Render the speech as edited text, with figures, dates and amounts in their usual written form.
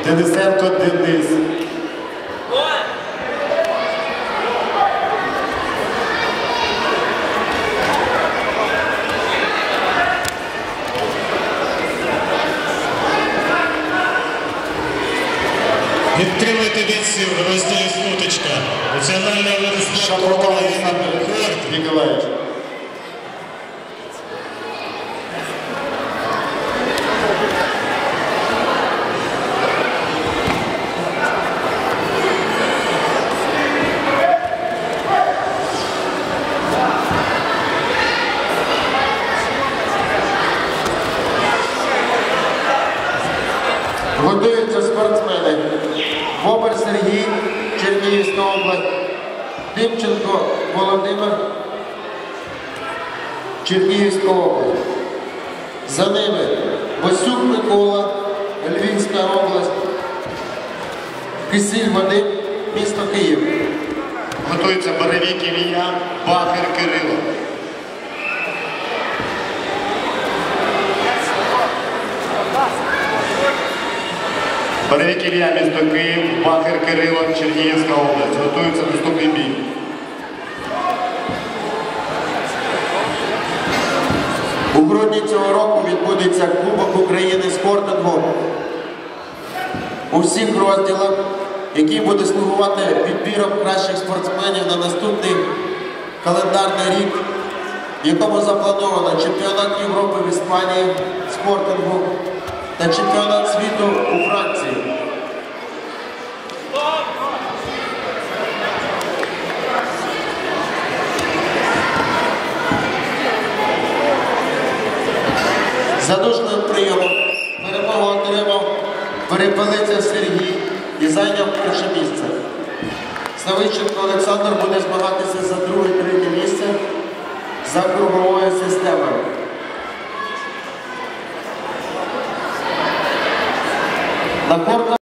Денисенко Денис. Підтримуйте бійців в розділі «Сутичка». Національний вид спорту Шапоков Олександр Ніколаївич. Готуються спортсмени. Бобер Сергій, Чернігівська область, Тимченко Володимир, Чернігівська область. За ними Васюк Микола, Львівська область, Кисіль Вадим, місто Київ. Готується Баревік Ілля, Бахер Кирило. Баревік Ілля, місто Київ, Бахер Кирило, Чернігівська область. Готується наступний бій. У грудні цього року відбудеться Кубок України спортингу у всіх розділах, який буде слугувати відбіром кращих спортсменів на наступний календарний рік, в якому заплановано чемпіонат Європи в Іспанії спортингу та чемпіонат світу у Франції. Задушним прийомом перемогу отримав Перепелиця Сергій і зайняв перше місце. Савиченко Олександр буде змагатися за друге-третє місце за круговою системою. На